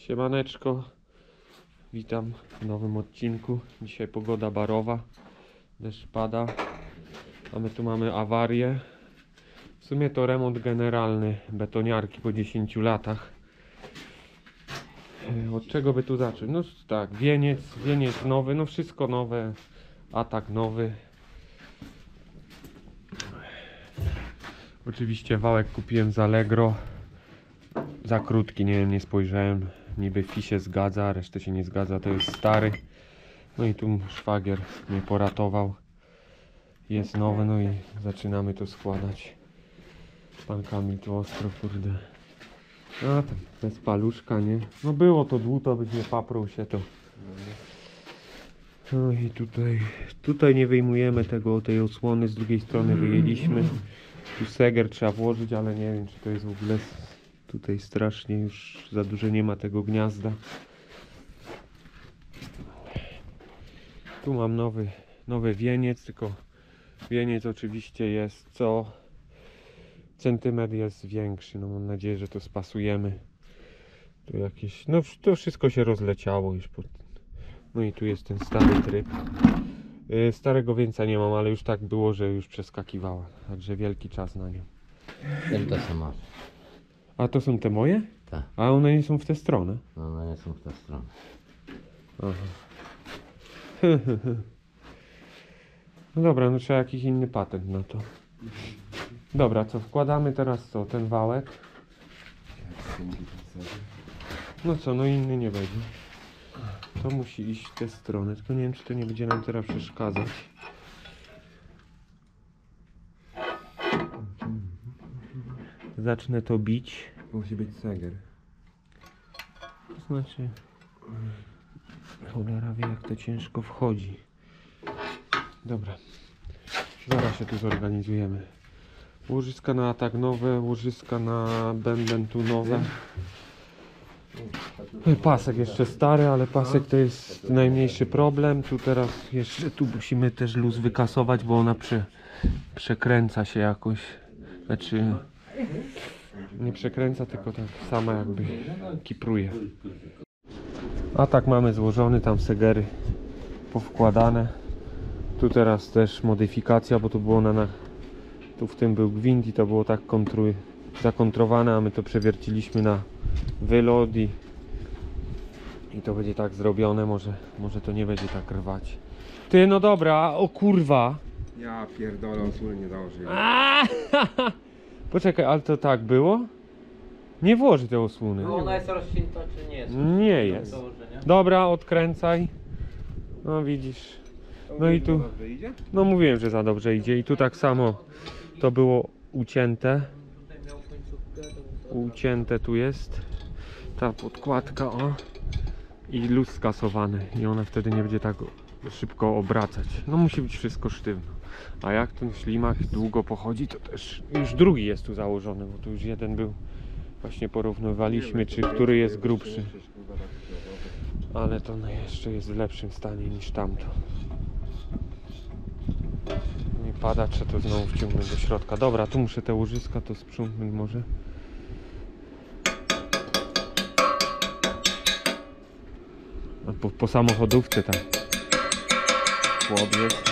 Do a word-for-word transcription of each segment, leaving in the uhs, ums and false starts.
Siemaneczko, witam w nowym odcinku. Dzisiaj pogoda barowa, deszcz pada, a my tu mamy awarię. W sumie to remont generalny betoniarki po dziesięciu latach. Od czego by tu zacząć? No tak, wieniec, wieniec nowy, no wszystko nowe, atak nowy. Oczywiście wałek kupiłem z Allegro. Za krótki, nie wiem, nie spojrzałem. Niby fi się zgadza, resztę się nie zgadza, to jest stary. No i tu szwagier mnie poratował. Jest nowy, no i zaczynamy to składać. Pan Kamil tu ostro, kurde. A tam bez paluszka, nie? No było to dłuto, byś nie paprął się to. No i tutaj, tutaj nie wyjmujemy tego, tej osłony, z drugiej strony wyjęliśmy. Tu seger trzeba włożyć, ale nie wiem, czy to jest w ogóle... Tutaj strasznie już za dużo nie ma tego gniazda. Tu mam nowy, nowy wieniec, tylko wieniec oczywiście jest co centymetr jest większy. No mam nadzieję, że to spasujemy. Tu jakieś, no to wszystko się rozleciało już. Pod... No i tu jest ten stary tryb. Yy, starego wieńca nie mam, ale już tak było, że już przeskakiwała. Także wielki czas na nią. Ten sama. A to są te moje? Tak. A one nie są w tę stronę? No one nie są w tę stronę. Aha. No dobra, no trzeba jakiś inny patent na to. Dobra, co wkładamy teraz co? Ten wałek? No co, no inny nie będzie. To musi iść w tę stronę, tylko nie wiem, czy to nie będzie nam teraz przeszkadzać. Zacznę to bić. Musi być seger. To znaczy... Cholera wie, jak to ciężko wchodzi. Dobra. Zaraz się tu zorganizujemy. Łożyska na atak nowe, łożyska na bęben tu nowe. Pasek jeszcze stary, ale pasek to jest najmniejszy problem. Tu teraz jeszcze tu musimy też luz wykasować, bo ona prze, przekręca się jakoś. Znaczy nie przekręca, tylko tak sama jakby kipruje. A tak mamy złożony, tam segery powkładane. Tu teraz też modyfikacja, bo tu było na, na tu w tym był gwint i to było tak kontruj, zakontrowane, a my to przewierciliśmy na wylot i, i to będzie tak zrobione, może, może to nie będzie tak rwać. Ty, no dobra, o kurwa. Ja pierdolę, osłony nie założyłem. Poczekaj, ale to tak było? Nie włoży te osłony. No ona jest rozcięta czy nie jest? Nie jest. Dobra, odkręcaj. No widzisz. No i tu, no mówiłem, że za dobrze idzie. I tu tak samo to było ucięte. Ucięte tu jest. Ta podkładka, o. I luz skasowany. I ona wtedy nie będzie tak szybko obracać. No musi być wszystko sztywno. A jak ten ślimak długo pochodzi, to też już drugi jest tu założony, bo tu już jeden był. Właśnie porównywaliśmy, czy który jest grubszy. Ale to no jeszcze jest w lepszym stanie niż tamto. Nie pada, trzeba to znowu wciągnąć do środka. Dobra, tu muszę te łożyska to sprzątnąć może. A po, po samochodówce tam. Chłopiec.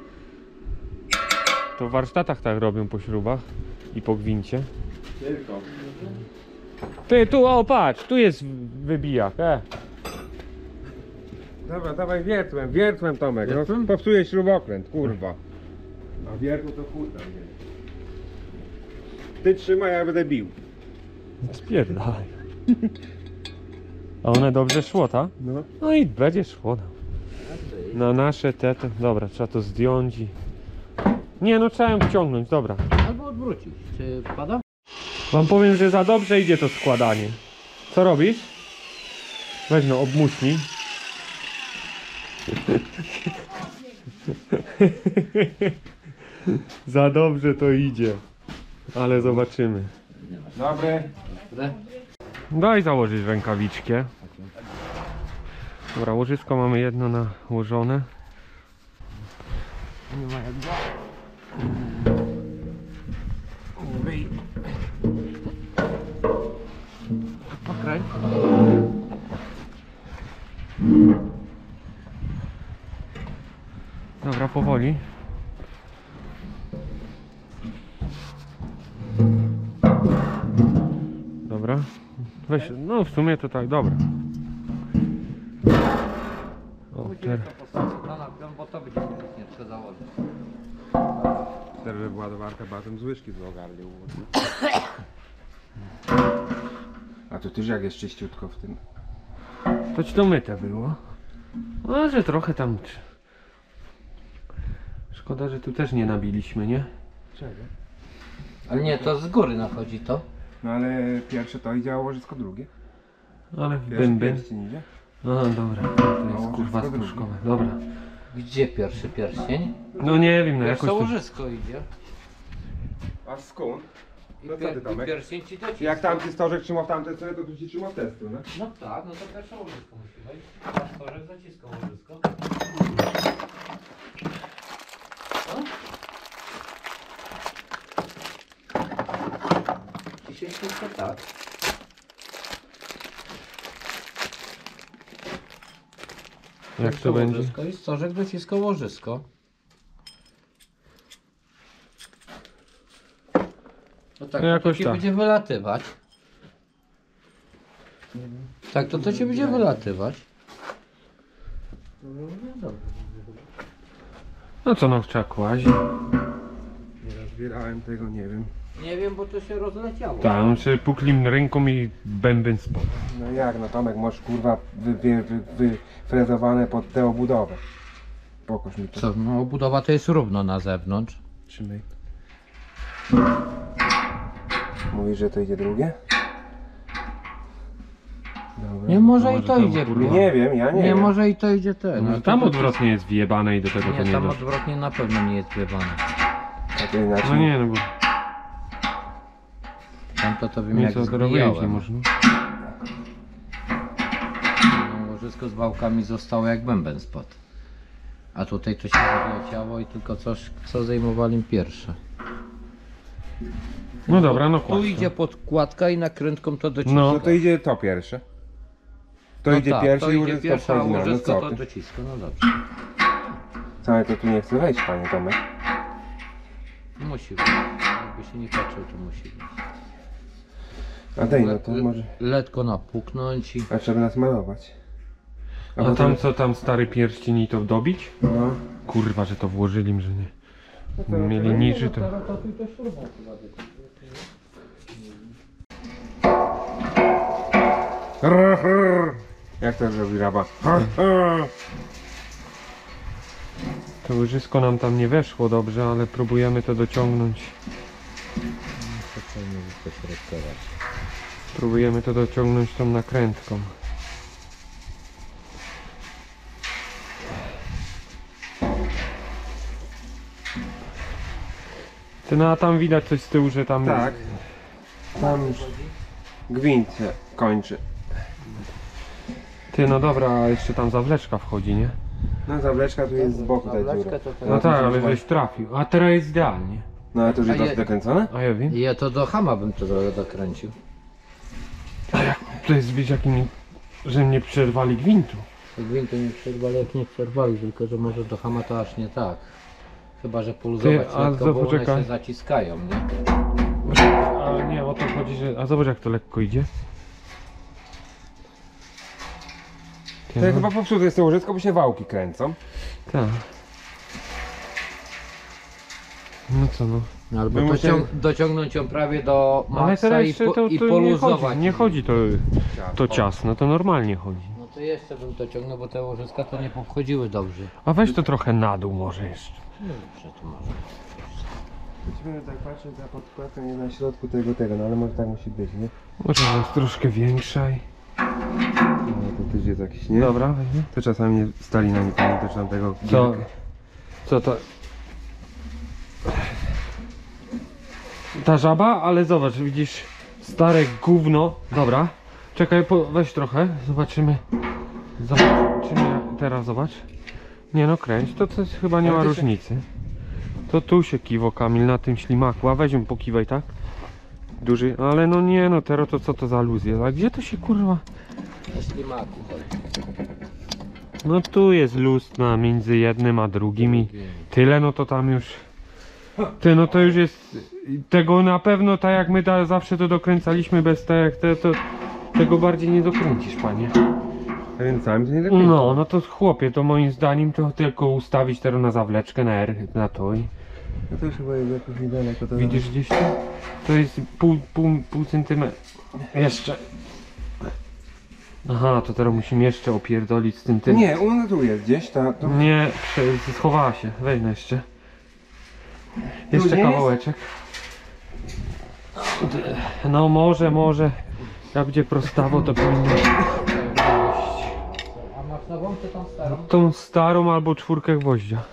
To w warsztatach tak robią po śrubach i po gwincie. Tylko. Ty, tu, o patrz, tu jest wybijak, e. Dobra, dawaj wiertłem, wiertłem Tomek. No, popsuję śrubokręt, kurwa. A wiertło to chuj tam nie. Ty trzymaj, ja będę bił. Spierdalaj. A one dobrze szło, tak? No. No i będzie szło. No. Na nasze te, to, dobra, trzeba to zdjąć i... Nie, no trzeba ją wciągnąć, dobra. Albo odwrócić. Czy pada? Wam powiem, że za dobrze idzie to składanie. Co robisz? Weź no, obmuśnij. Za dobrze to idzie. Ale zobaczymy. Dobre. Dobre. Daj założyć rękawiczkę. Dobra, łożysko mamy jedno nałożone. Nie ma jak dwa. Pokraj. Dobra, powoli. Dobra. Weź, no w sumie to tak, dobra. O, ter... bo to będzie nie trzeba założyć. Teraz by była dowarka, batem z łyżki z ogarnił. A tu też jak jest czyściutko w tym. To ci to myte było. No, że trochę tam... Szkoda, że tu też nie nabiliśmy, nie? Czego? Ale nie, to z góry nachodzi to. No ale pierwsze to idzie, a łożysko drugie. Ale w Pierwszy bębyn. pierścień idzie. No dobra, to jest No, kurwa wszystko stróżkowe. Dobra. Gdzie pierwszy pierścień? No nie wiem, no jakoś Pierwsze to... łożysko idzie. A skąd? I, No co pier ty, Tomek? i pierścień ci dociska. Jak tamty stożek trzymał w tamtej stronie, to tu ci trzymał w tę stronę. No tak, no to pierwsze łożysko musi wejść. A stożek zaciska łożysko. No. Dzisiaj wszystko tak. Jak to będzie? Łożysko i stożek dociska łożysko. No tak, No to jakoś ci tak. będzie wylatywać. Tak, to to ci będzie wylatywać. No co, no trzeba kłaść. Nie rozbierałem tego, nie wiem. Nie wiem, bo to się rozleciało. Tak, no sobie puklim ręką i bębyn spod. No jak, no Tomek, masz kurwa wy, wy, wy, wyfrezowane pod tę obudowę. Pokaż mi to. Co, no obudowa to jest równo na zewnątrz. Trzymaj. Mówisz, że to idzie drugie? Dobra. Nie, może to i może to to idzie. kurwa. kurwa. Nie wiem, ja nie, Nie, wiem. może i to idzie ten. No, No, tam to- odwrotnie jest wjebane i do tego to Nie, nie tam doszło. odwrotnie na pewno nie jest wjebane. A to inaczej. No nie, no bo Tam to to bym jak nic od tego wyjść nie zbijałem. można. No, łożysko z wałkami zostało jak bęben spadł. A tutaj to się rozleciało i tylko coś, co zajmowali pierwsze. No dobra, no Tu kładź to. idzie podkładka i nakrętką to dociska. No. No to idzie to pierwsze. To No idzie tak, pierwsze to i idzie łożysko pierwsze, a wchodzi na. No łożysko co to ty? dociska, no dobrze. Całe to tu nie chce wejść, panie Tomek. Musi być. Jakby się nie patrzył, to musi być. A dej, no to może... Letko napuknąć i... A trzeba nasmarować. A potem- tam co, tam stary pierścień i to dobić? No. Kurwa, że to włożyli, że nie. to- Mieli to- niży to. Rrr, rrr. Jak to zrobi raba? Rrr, rrr. To łyżysko nam tam nie weszło dobrze, ale próbujemy to dociągnąć. Próbujemy to dociągnąć tą nakrętką. Ty, no a tam widać coś z tyłu, że tam... Tak. Tam już gwint się kończy. Ty, no dobra, a jeszcze tam zawleczka wchodzi, nie? No zawleczka tu jest z boku ta dziura. Zawleczka to No to tak, się ale właśnie- żeś trafił. A teraz jest idealnie. No ale to już A jest je- dokręcone? A ja wiem. Ja to do hama bym to trochę dokręcił. To jest być jakim... że mnie przerwali gwintu. Gwintu nie przerwali, jak nie przerwali, tylko że może do hama to aż nie tak. Chyba, że poluzować Ty, a lekko, za- bo one poczekaj. się zaciskają, nie? A nie, o to chodzi, że... A zobacz jak to lekko idzie. Ty, To no, chyba popsute jest to łożysko, bo się wałki kręcą. tak. No co no. Albo My docią musimy- dociągnąć ją prawie do Ale maksa teraz i, jeszcze po to, i to nie poluzować. chodzi, nie chodzi to, to ciasno, to normalnie chodzi. No to jeszcze bym dociągnął, bo te łożyska to nie powchodziły dobrze. A weź to trochę na dół może jeszcze. No dobrze, to może. Będę tak patrzeć, ta podkładka nie na środku tego, tego, no ale może tak musi być, nie? Może jest troszkę większa i... No to też jest jakiś, nie? Dobra, weźmie. To czasami nie stali na nie pamiętasz tam tego Co? gierkę. Co to? Ta żaba, ale zobacz, widzisz stare gówno. Dobra, czekaj, po, weź trochę, zobaczymy. Zobaczymy jak- teraz, zobacz. Nie no, kręć, to coś chyba nie Ale ma to się- różnicy. To tu się kiwo, Kamil, na tym ślimaku, a weź ją pokiwaj, tak? Duży, ale no nie no, teraz to co to za luz jest, a gdzie to się kurwa? Na ślimaku chodzi. No tu jest luz na między jednym a drugim i tyle, no to tam już... Ty, no to już jest... Tego na pewno, tak jak my da, zawsze to dokręcaliśmy bez te, te, to... Tego bardziej nie dokręcisz, panie. Kręcałem się nie dokręcam. No, no to chłopie, to moim zdaniem to tylko ustawić teraz na zawleczkę, na R, na to i... No to już chyba jest jakoś niedaleko. To Widzisz gdzieś to? To jest pół, pół, pół centymetra. Jeszcze. Aha, to teraz musimy jeszcze opierdolić z tym tym. Nie, ona tu jest gdzieś, ta... To... Nie, prze- schowała się. Weź no jeszcze. Jeszcze nie jest? kawałeczek. No może, może. Jak będzie prostawo, to powinno iść. A masz nową czy tą starą? Tą starą albo czwórkę gwoździa.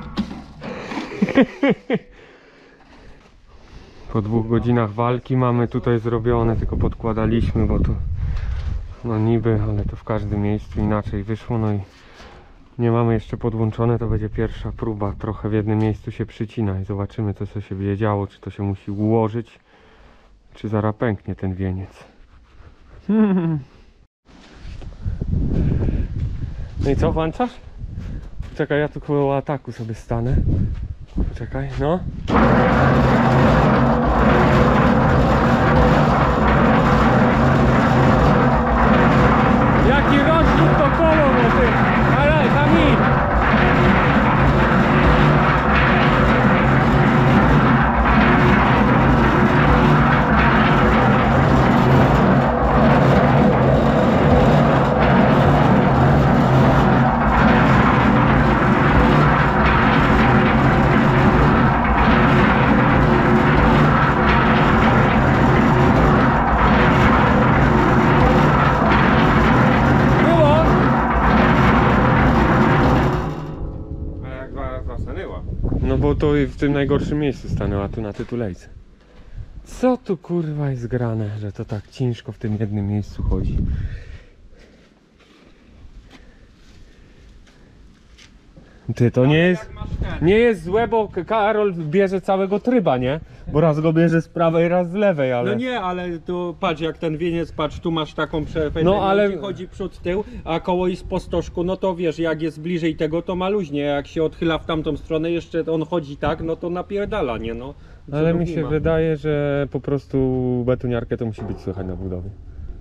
Po dwóch godzinach walki mamy tutaj zrobione, tylko podkładaliśmy, bo to no niby, ale to w każdym miejscu inaczej wyszło, no i nie mamy jeszcze podłączone, to będzie pierwsza próba, trochę w jednym miejscu się przycina i zobaczymy co, co się będzie działo, czy to się musi ułożyć, czy zaraz pęknie ten wieniec. No i co, włączasz? Czekaj, ja tu koło ataku sobie stanę. Czekaj, no. Jaki rocznik to koło, no ty! Ale, Kamil! A jak wa- zastanęła? No bo to w tym najgorszym miejscu stanęła, tu na tytulejce. Co tu kurwa jest grane, że to tak ciężko w tym jednym miejscu chodzi. Ty, to nie jest, nie jest złe, bo K- Karol bierze całego tryba, nie? Bo raz go bierze z prawej, raz z lewej, ale... No nie, ale to patrz jak ten wieniec, patrz tu masz taką przepędkę, No, ale- chodzi przód, tył, a koło jest po stożku, no to wiesz, jak jest bliżej tego to ma luźnie, jak się odchyla w tamtą stronę, jeszcze on chodzi tak, no to napierdala, nie no. Ale Cudów mi nie się ma. wydaje, że po prostu betoniarkę to musi być słychać na budowie.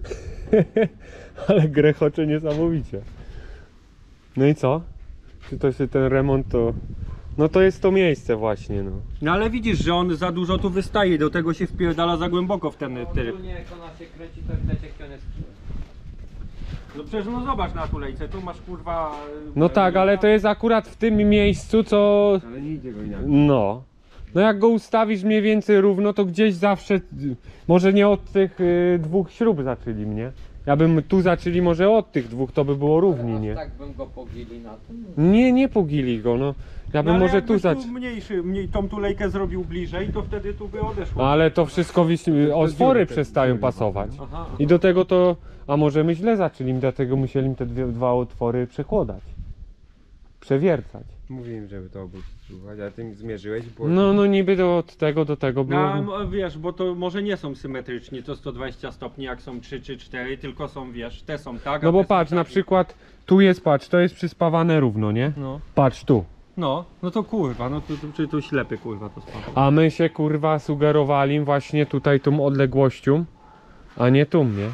Ale grechocze niesamowicie. No i co? Czy to się ten remont to... No to jest to miejsce właśnie, no. No ale widzisz, że on za dużo tu wystaje, do tego się wpierdala za głęboko w ten tryb. Ogólnie jak ona się kręci, to widać jaki on jest. No przecież no zobacz na tulejce, tu masz kurwa... No tak, ale to jest akurat w tym miejscu, co... Ale nie idzie go inaczej. No. No jak go ustawisz mniej więcej równo, to gdzieś zawsze... Może nie od tych y, dwóch śrub zaczęli mnie. Ja bym tu zaczęli może od tych dwóch, to by było równi, Aż nie? tak bym go pogili na tym. Nie, nie pogili go, no. Ja bym No, ale może tu jakbyś zaczął. tu mniejszy, mniej, tą tulejkę zrobił bliżej, to wtedy tu by odeszło. Ale to wszystko wis- otwory przestają pasować. Aha. I do tego to, a może my źle zaczęli, dlatego musieli te dwie, dwa otwory przekładać. Przewiercać. Mówiłem, żeby to obrócić, słuchaj, a ty mi zmierzyłeś, bo... No, no niby do, od tego do tego było. No, m- wiesz, bo to może nie są symetryczni, to sto dwadzieścia stopni jak są trzy czy cztery, tylko są, wiesz, te są tak, a No bo te są patrz, tak. na przykład tu jest, patrz, to jest przyspawane równo, nie? No, Patrz tu. no, no to kurwa, no to, to, czy to ślepy kurwa to spadło. A my się kurwa sugerowali właśnie tutaj tą odległością, a nie tu, nie?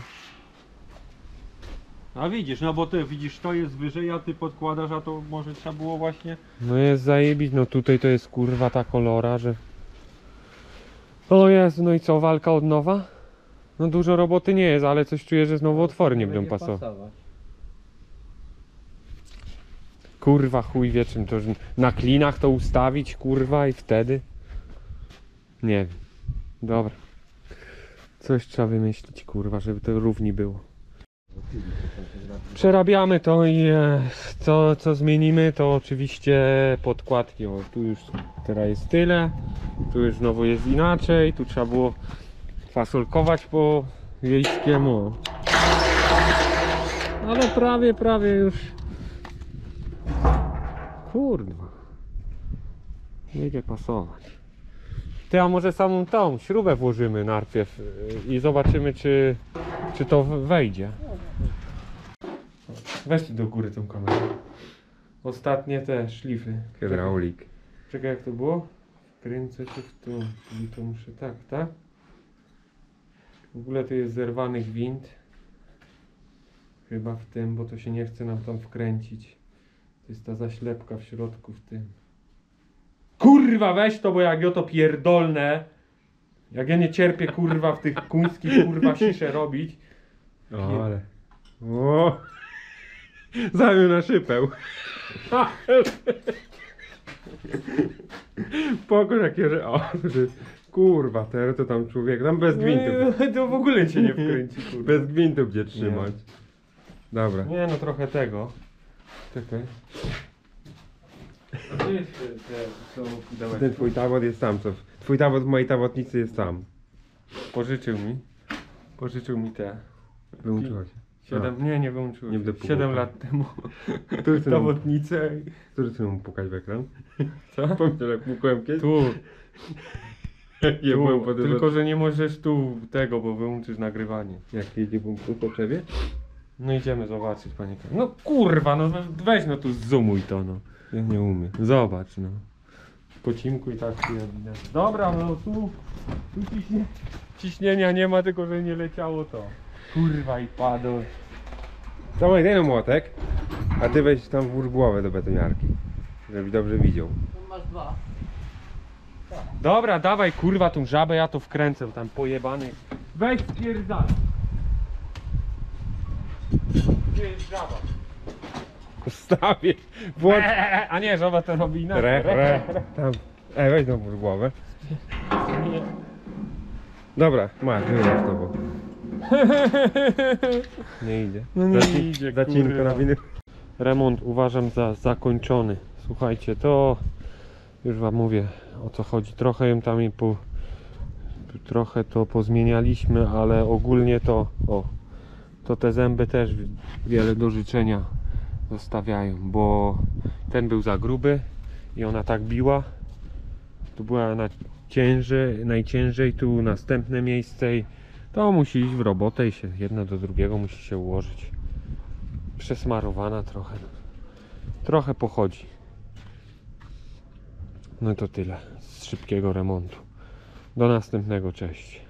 A widzisz, no bo ty widzisz, to jest wyżej, a ty podkładasz, a to może trzeba było właśnie... No jest zajebić, no tutaj to jest kurwa ta kolora, że... O Jezu, no i co, walka od nowa? No dużo roboty nie jest, ale coś czuję, że znowu otwory nie będą pasować. Kurwa chuj wie czym to, że na klinach to ustawić kurwa i wtedy? Nie wiem. Dobra. Coś trzeba wymyślić kurwa, żeby to równi było. Przerabiamy to i e, co, co zmienimy to oczywiście podkładki. O, tu już teraz jest tyle, tu już znowu jest inaczej, tu trzeba było fasolkować po wiejskiemu. Ale prawie, prawie już. Kurwa. Nie idzie pasować. Ty, a może samą tą śrubę włożymy najpierw y, i zobaczymy czy, czy to w- wejdzie. Weź tu do góry tą kamerę. Ostatnie te szlify. Hydraulik. Czekaj, jak to było? Kręcę się w tu, czyli to muszę tak, tak? W ogóle to jest zerwany gwint. Chyba w tym, bo to się nie chce nam tam wkręcić. To jest ta zaślepka w środku w tym. Kurwa, weź to, bo jak ja to pierdolne. Jak ja nie cierpię kurwa w tych kuńskich kurwa siszę robić. O, ale... O! Zamił na szypeł. Pokaż jakie, że... O, kurwa, teraz to tam człowiek, tam bez gwintów. Nie, to w ogóle cię nie wkręci kurwa. Bez gwintów gdzie trzymać. Dobra. Nie no, trochę tego. Czekaj. A gdzie jest te, te są pudełeczka? Ten twój tawot jest tam, co? Twój tawot w mojej tawotnicy jest tam. Pożyczył mi. Pożyczył mi te. Wyłączyło się. Siedem, nie, nie wyłączyło Nie się. będę Siedem pukał. lat temu. Który ty nam, Dowodnicę. który ty nam pukać w ekran? Co? Pamiętasz jak pukłem kiedyś? Tu, Nie byłem tu. po tym. Tylko, że nie możesz tu tego, bo wyłączysz nagrywanie. Jak jedzie punkt po przewie? No idziemy zobaczyć, panie Karol. No kurwa, no weź no tu zoomuj to, no. Ja nie umiem. Zobacz, no. Po cimku i tak tu widać. Dobra, no tu, tu ciśnie, ciśnienia nie ma, tylko że nie leciało to. Kurwa i padło. Tomek, daj no młotek, a ty weź tam włóż głowę do betoniarki, żebyś dobrze widział. Masz dwa. Dobra, dawaj kurwa tą żabę, ja to wkręcę tam pojebany. Weź spierdalaj. Gdzie jest żaba? Stawię, włącz. Eee, a nie, żaba to robi inaczej. Re, re, tam. Ej, weź no włóż głowę. Nie. Dobra, masz, wyłącz to, bo... Nie idzie. No nie Zaci- idzie, Zacinko kurwa. na winy. Remont uważam za zakończony. Słuchajcie, to już wam mówię o co chodzi. Trochę ją tam i po, trochę to pozmienialiśmy, ale ogólnie to o, to te zęby też wiele do życzenia zostawiają, bo ten był za gruby i ona tak biła. Tu była na ciężej, najciężej, tu następne miejsce i to musi iść w robotę i się jedno do drugiego musi się ułożyć. Przesmarowana trochę. Trochę pochodzi. No to tyle z szybkiego remontu. Do następnego, cześć.